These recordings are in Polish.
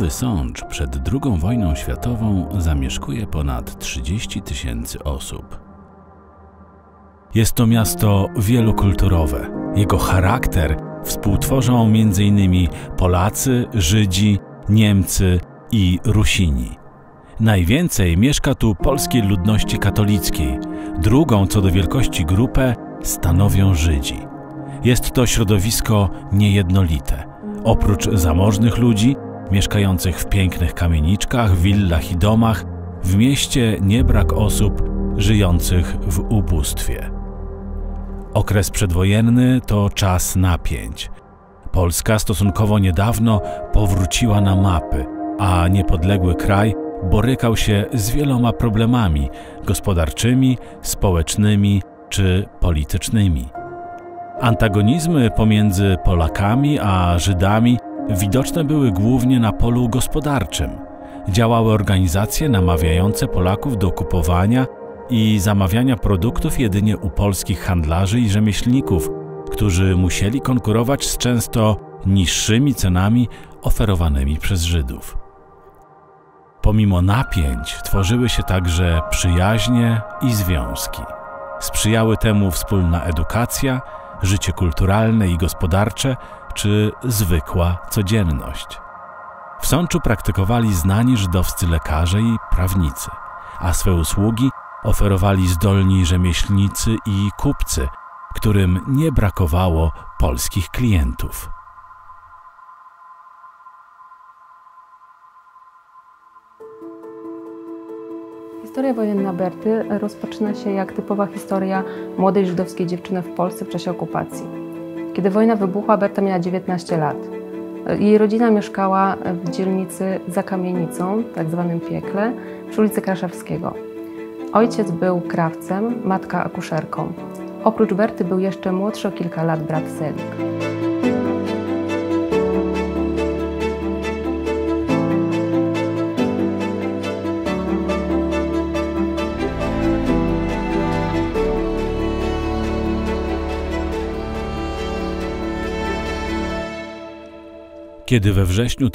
Nowy Sącz przed II wojną światową zamieszkuje ponad 30 000 osób. Jest to miasto wielokulturowe. Jego charakter współtworzą m.in. Polacy, Żydzi, Niemcy i Rusini. Najwięcej mieszka tu polskiej ludności katolickiej. Drugą co do wielkości grupę stanowią Żydzi. Jest to środowisko niejednolite. Oprócz zamożnych ludzi, mieszkających w pięknych kamieniczkach, willach i domach, w mieście nie brak osób żyjących w ubóstwie. Okres przedwojenny to czas napięć. Polska stosunkowo niedawno powróciła na mapy, a niepodległy kraj borykał się z wieloma problemami gospodarczymi, społecznymi czy politycznymi. Antagonizmy pomiędzy Polakami a Żydami widoczne były głównie na polu gospodarczym. Działały organizacje namawiające Polaków do kupowania i zamawiania produktów jedynie u polskich handlarzy i rzemieślników, którzy musieli konkurować z często niższymi cenami oferowanymi przez Żydów. Pomimo napięć tworzyły się także przyjaźnie i związki. Sprzyjały temu wspólna edukacja, życie kulturalne i gospodarcze czy zwykła codzienność. W Sączu praktykowali znani żydowscy lekarze i prawnicy, a swe usługi oferowali zdolni rzemieślnicy i kupcy, którym nie brakowało polskich klientów. Historia wojenna Berty rozpoczyna się jak typowa historia młodej żydowskiej dziewczyny w Polsce w czasie okupacji. Kiedy wojna wybuchła, Berta miała 19 lat. Jej rodzina mieszkała w dzielnicy za Kamienicą, tak zwanym Piekle, przy ulicy Kraszewskiego. Ojciec był krawcem, matka akuszerką. Oprócz Berty był jeszcze młodszy o kilka lat brat Selik. Kiedy we wrześniu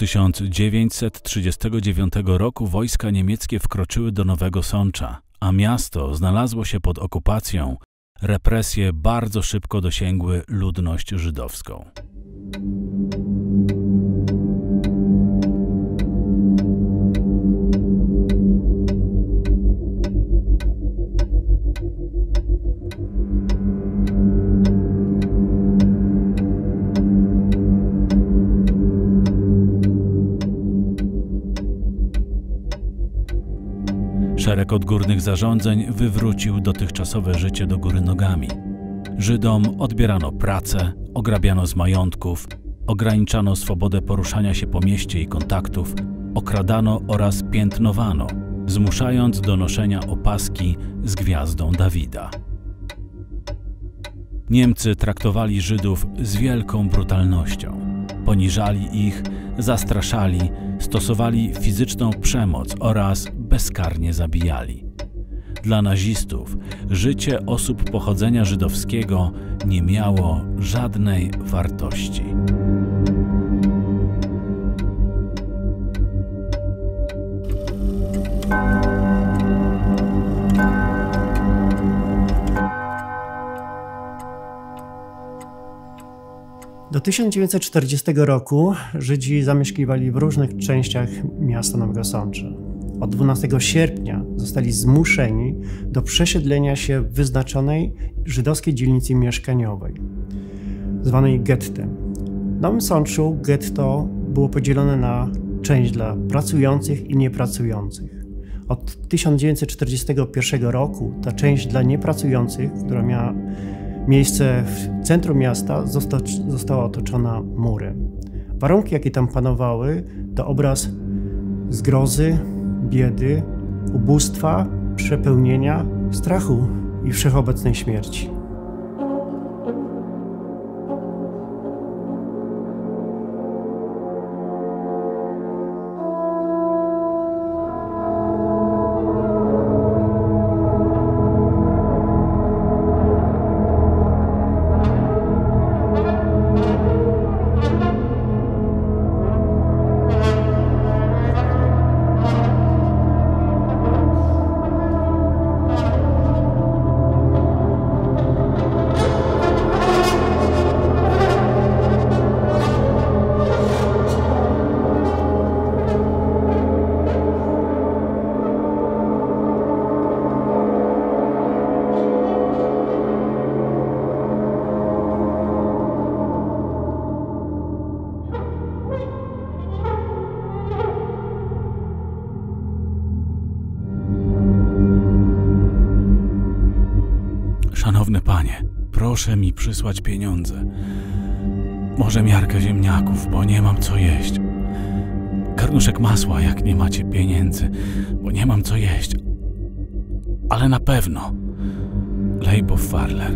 1939 roku wojska niemieckie wkroczyły do Nowego Sącza, a miasto znalazło się pod okupacją, represje bardzo szybko dosięgły ludność żydowską. Szereg odgórnych zarządzeń wywrócił dotychczasowe życie do góry nogami. Żydom odbierano pracę, ograbiano z majątków, ograniczano swobodę poruszania się po mieście i kontaktów, okradano oraz piętnowano, zmuszając do noszenia opaski z gwiazdą Dawida. Niemcy traktowali Żydów z wielką brutalnością. Poniżali ich, zastraszali, stosowali fizyczną przemoc oraz bezkarnie zabijali. Dla nazistów życie osób pochodzenia żydowskiego nie miało żadnej wartości. Do 1940 roku Żydzi zamieszkiwali w różnych częściach miasta Nowego Sącza. Od 12 sierpnia zostali zmuszeni do przesiedlenia się w wyznaczonej żydowskiej dzielnicy mieszkaniowej, zwanej gettem. W Nowym Sączu getto było podzielone na część dla pracujących i niepracujących. Od 1941 roku ta część dla niepracujących, która miała miejsce w centrum miasta, została otoczona murem. Warunki, jakie tam panowały, to obraz zgrozy, biedy, ubóstwa, przepełnienia, strachu i wszechobecnej śmierci. Szanowny panie, proszę mi przysłać pieniądze. Może miarkę ziemniaków, bo nie mam co jeść. Garnuszek masła, jak nie macie pieniędzy, bo nie mam co jeść. Ale na pewno Leibow Farler.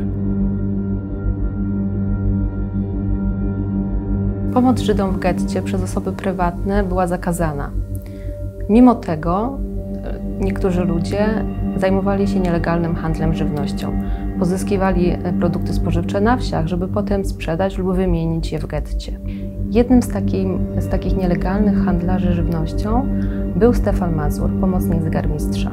Pomoc Żydom w getcie przez osoby prywatne była zakazana. Mimo tego niektórzy ludzie zajmowali się nielegalnym handlem żywnością. Pozyskiwali produkty spożywcze na wsiach, żeby potem sprzedać lub wymienić je w getcie. Jednym z takich nielegalnych handlarzy żywnością był Stefan Mazur, pomocnik zegarmistrza.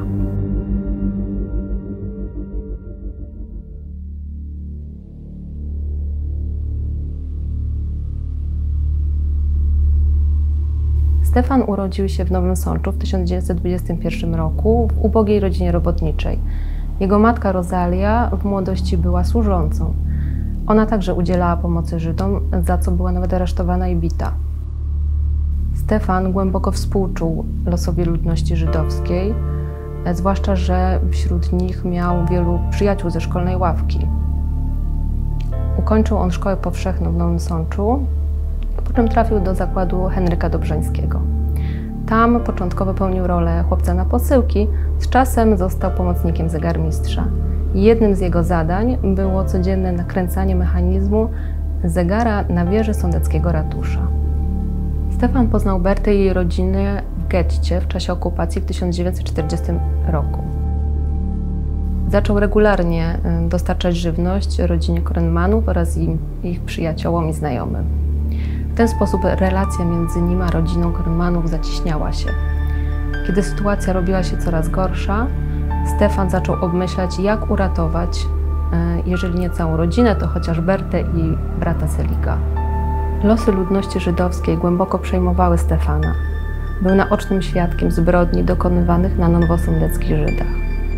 Stefan urodził się w Nowym Sączu w 1921 roku w ubogiej rodzinie robotniczej. Jego matka Rosalia w młodości była służącą. Ona także udzielała pomocy Żydom, za co była nawet aresztowana i bita. Stefan głęboko współczuł losowi ludności żydowskiej, zwłaszcza że wśród nich miał wielu przyjaciół ze szkolnej ławki. Ukończył on szkołę powszechną w Nowym Sączu, po czym trafił do zakładu Henryka Dobrzańskiego. Tam początkowo pełnił rolę chłopca na posyłki, z czasem został pomocnikiem zegarmistrza. Jednym z jego zadań było codzienne nakręcanie mechanizmu zegara na wieży sądeckiego ratusza. Stefan poznał Bertę i jej rodzinę w getcie w czasie okupacji w 1940 roku. Zaczął regularnie dostarczać żywność rodzinie Kornmanów oraz ich przyjaciołom i znajomym. W ten sposób relacja między nim a rodziną Kornmanów zacieśniała się. Kiedy sytuacja robiła się coraz gorsza, Stefan zaczął obmyślać, jak uratować, jeżeli nie całą rodzinę, to chociaż Bertę i brata Seliga. Losy ludności żydowskiej głęboko przejmowały Stefana. Był naocznym świadkiem zbrodni dokonywanych na nowosądeckich Żydach.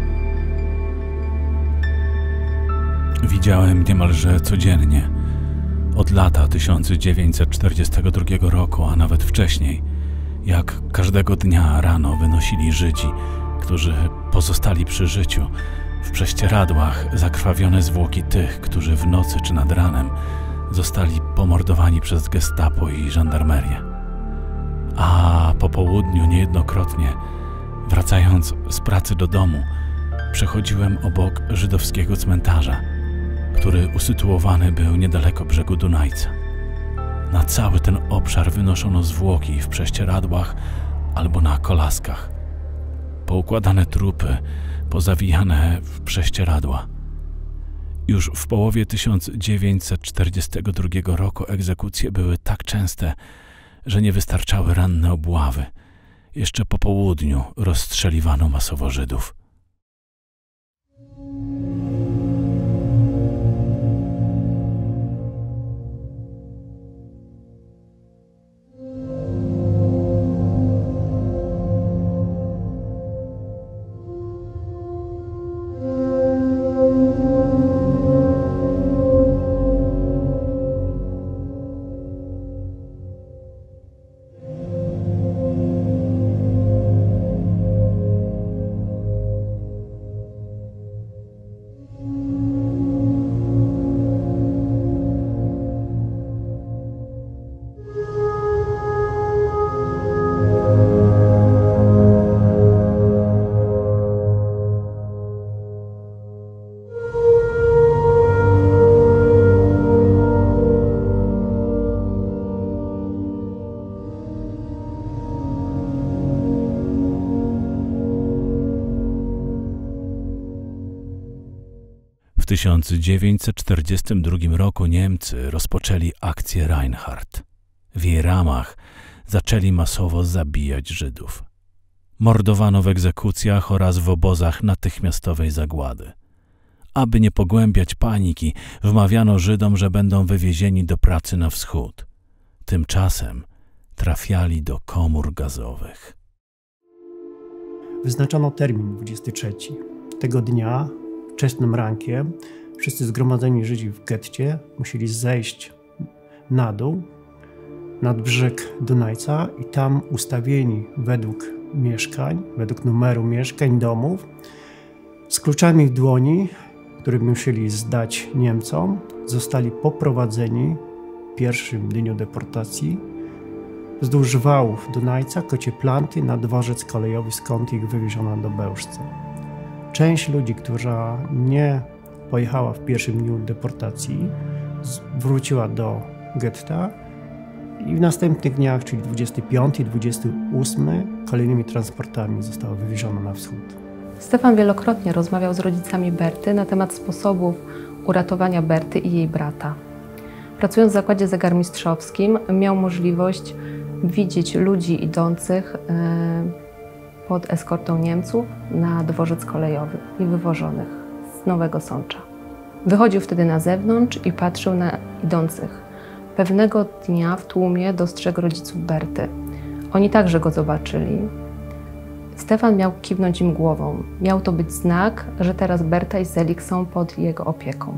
Widziałem niemalże codziennie, od lata 1942 roku, a nawet wcześniej, jak każdego dnia rano wynosili Żydzi, którzy pozostali przy życiu, w prześcieradłach zakrwawione zwłoki tych, którzy w nocy czy nad ranem zostali pomordowani przez gestapo i żandarmerię. A po południu niejednokrotnie, wracając z pracy do domu, przechodziłem obok żydowskiego cmentarza, który usytuowany był niedaleko brzegu Dunajca. Na cały ten obszar wynoszono zwłoki w prześcieradłach albo na kolaskach. Poukładane trupy, pozawijane w prześcieradła. Już w połowie 1942 roku egzekucje były tak częste, że nie wystarczały ranne obławy. Jeszcze po południu rozstrzeliwano masowo Żydów. W 1942 roku Niemcy rozpoczęli akcję Reinhardt. W jej ramach zaczęli masowo zabijać Żydów. Mordowano w egzekucjach oraz w obozach natychmiastowej zagłady. Aby nie pogłębiać paniki, wmawiano Żydom, że będą wywiezieni do pracy na wschód. Tymczasem trafiali do komór gazowych. Wyznaczono termin 23. Tego dnia, wczesnym rankiem, wszyscy zgromadzeni Żydzi w getcie musieli zejść na dół, nad brzeg Dunajca i tam ustawieni według mieszkań, według numeru mieszkań, domów, z kluczami w dłoni który musieli zdać Niemcom, zostali poprowadzeni w pierwszym dniu deportacji wzdłuż wałów Dunajca, Kocie Planty na dworzec kolejowy, skąd ich wywieziono do Bełżca. Część ludzi, która nie pojechała w pierwszym dniu deportacji, wróciła do getta i w następnych dniach, czyli 25 i 28, kolejnymi transportami została wywieziona na wschód. Stefan wielokrotnie rozmawiał z rodzicami Berty na temat sposobów uratowania Berty i jej brata. Pracując w zakładzie zegarmistrzowskim, miał możliwość widzieć ludzi idących pod eskortą Niemców na dworzec kolejowy i wywożonych z Nowego Sącza. Wychodził wtedy na zewnątrz i patrzył na idących. Pewnego dnia w tłumie dostrzegł rodziców Berty. Oni także go zobaczyli. Stefan miał kiwnąć im głową. Miał to być znak, że teraz Berta i Zelig są pod jego opieką.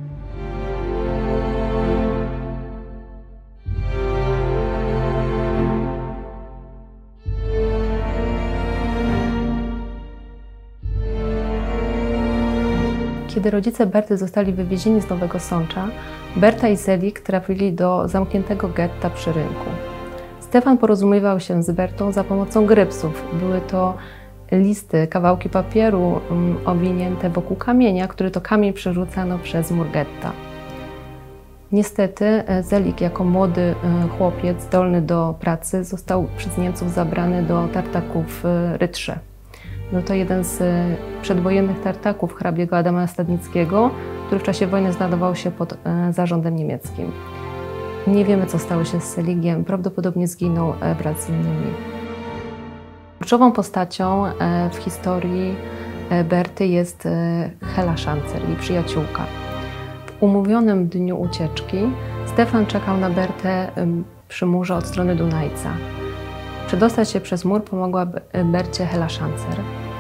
Kiedy rodzice Berty zostali wywiezieni z Nowego Sącza, Berta i Zelig trafili do zamkniętego getta przy rynku. Stefan porozumiewał się z Bertą za pomocą grypsów. Były to listy, kawałki papieru owinięte wokół kamienia, który to kamień przerzucano przez mur getta. Niestety Zelig jako młody chłopiec zdolny do pracy został przez Niemców zabrany do tartaków w Rytrze. Był to jeden z przedwojennych tartaków hrabiego Adama Stadnickiego, który w czasie wojny znajdował się pod zarządem niemieckim. Nie wiemy, co stało się z Zeligiem. Prawdopodobnie zginął wraz z innymi. Kluczową postacią w historii Berty jest Hela Szancer, jej przyjaciółka. W umówionym dniu ucieczki Stefan czekał na Bertę przy murze od strony Dunajca. Przedostać się przez mur pomogła Bercie Hela Szancer.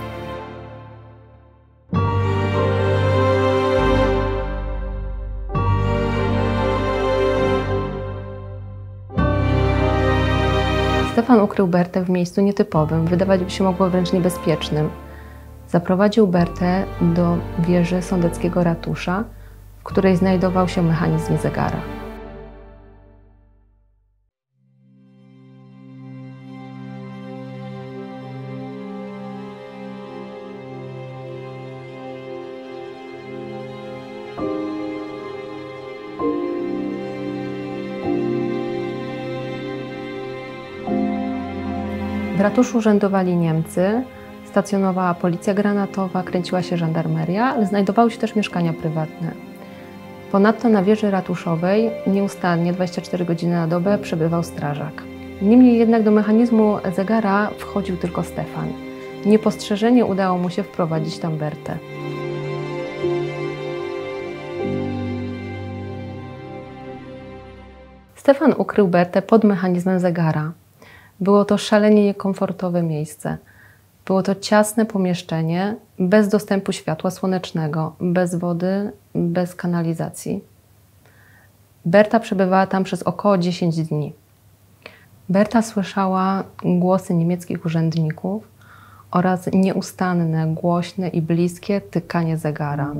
Stefan ukrył Bertę w miejscu nietypowym, wydawać by się mogło wręcz niebezpiecznym. Zaprowadził Bertę do wieży sądeckiego ratusza, w której znajdował się mechanizm zegara. W ratuszu urzędowali Niemcy, stacjonowała policja granatowa, kręciła się żandarmeria, ale znajdowały się też mieszkania prywatne. Ponadto na wieży ratuszowej nieustannie 24 godziny na dobę przebywał strażak. Niemniej jednak do mechanizmu zegara wchodził tylko Stefan. Niepostrzeżenie udało mu się wprowadzić tam Bertę. Stefan ukrył Bertę pod mechanizmem zegara. Było to szalenie niekomfortowe miejsce. Było to ciasne pomieszczenie, bez dostępu światła słonecznego, bez wody, bez kanalizacji. Berta przebywała tam przez około 10 dni. Berta słyszała głosy niemieckich urzędników oraz nieustanne, głośne i bliskie tykanie zegara.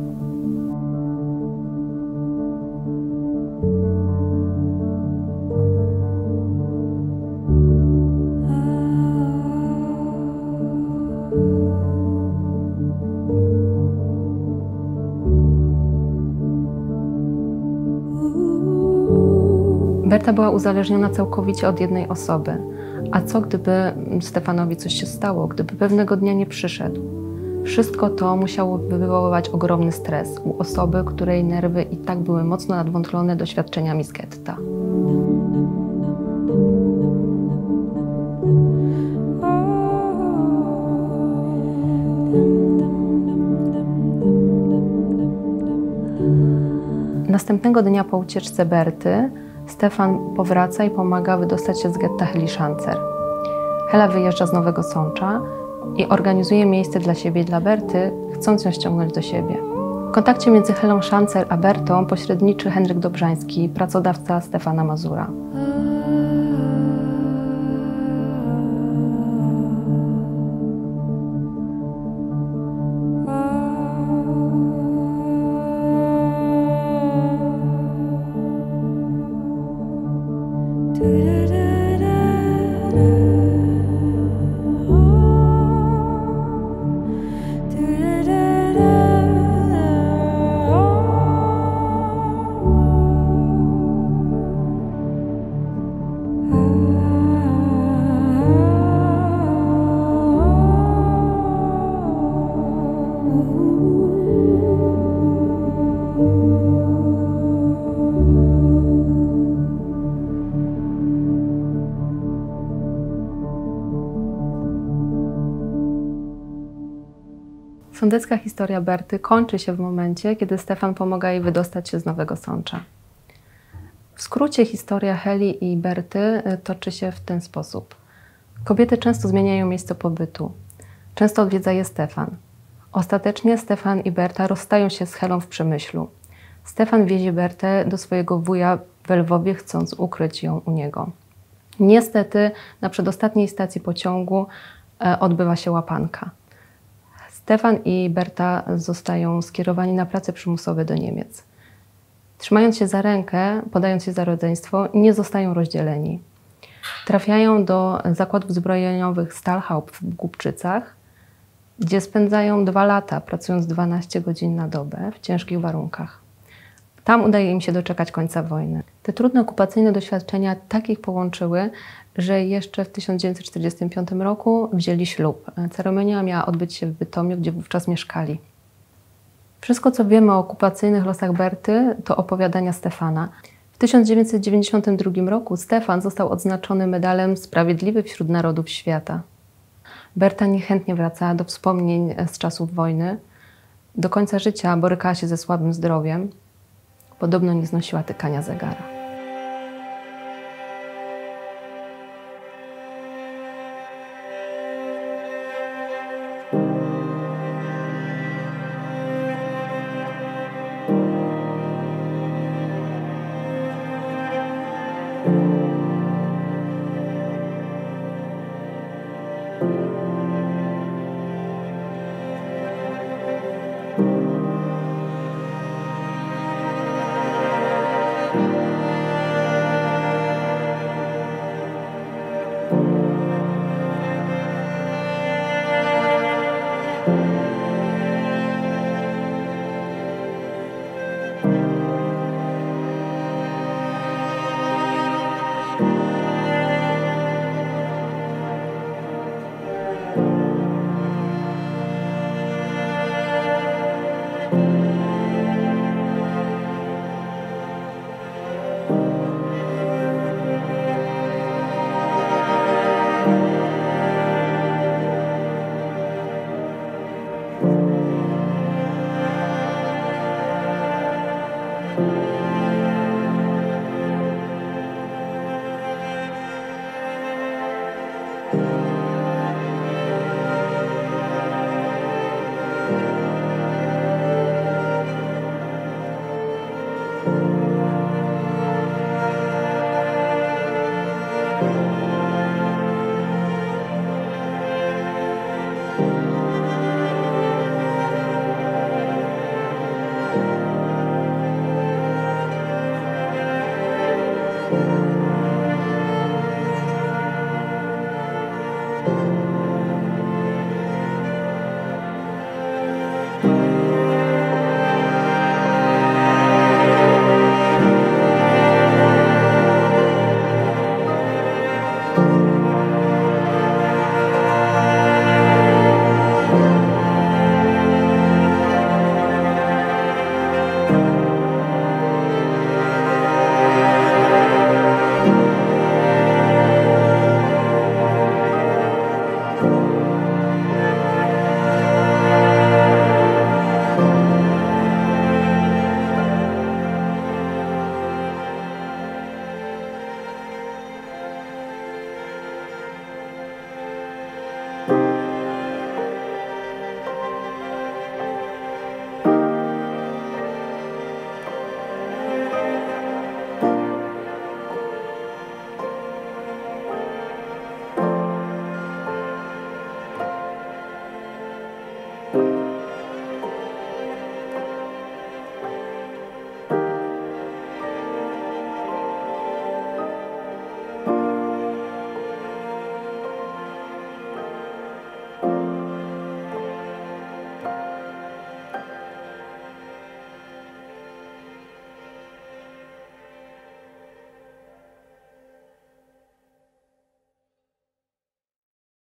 Berta była uzależniona całkowicie od jednej osoby. A co gdyby Stefanowi coś się stało, gdyby pewnego dnia nie przyszedł? Wszystko to musiało wywoływać ogromny stres u osoby, której nerwy i tak były mocno nadwątlone doświadczeniami z getta. Następnego dnia po ucieczce Berty Stefan powraca i pomaga wydostać się z getta Heli Szancer. Hela wyjeżdża z Nowego Sącza i organizuje miejsce dla siebie i dla Berty, chcąc ją ściągnąć do siebie. W kontakcie między Helą Szancer a Bertą pośredniczy Henryk Dobrzański, pracodawca Stefana Mazura. Sądecka historia Berty kończy się w momencie, kiedy Stefan pomaga jej wydostać się z Nowego Sącza. W skrócie historia Heli i Berty toczy się w ten sposób. Kobiety często zmieniają miejsce pobytu. Często odwiedza je Stefan. Ostatecznie Stefan i Berta rozstają się z Helą w Przemyślu. Stefan wiezie Bertę do swojego wuja w Lwowie, chcąc ukryć ją u niego. Niestety na przedostatniej stacji pociągu odbywa się łapanka. Stefan i Berta zostają skierowani na prace przymusowe do Niemiec. Trzymając się za rękę, podając się za rodzeństwo, nie zostają rozdzieleni. Trafiają do zakładów zbrojeniowych Stahlhaupt w Głubczycach, gdzie spędzają 2 lata, pracując 12 godzin na dobę w ciężkich warunkach. Tam udaje im się doczekać końca wojny. Te trudne okupacyjne doświadczenia tak ich połączyły, że jeszcze w 1945 roku wzięli ślub. Ceremonia miała odbyć się w Bytomiu, gdzie wówczas mieszkali. Wszystko, co wiemy o okupacyjnych losach Berty, to opowiadania Stefana. W 1992 roku Stefan został odznaczony medalem Sprawiedliwy wśród Narodów Świata. Berta niechętnie wracała do wspomnień z czasów wojny. Do końca życia borykała się ze słabym zdrowiem. Podobno nie znosiła tykania zegara.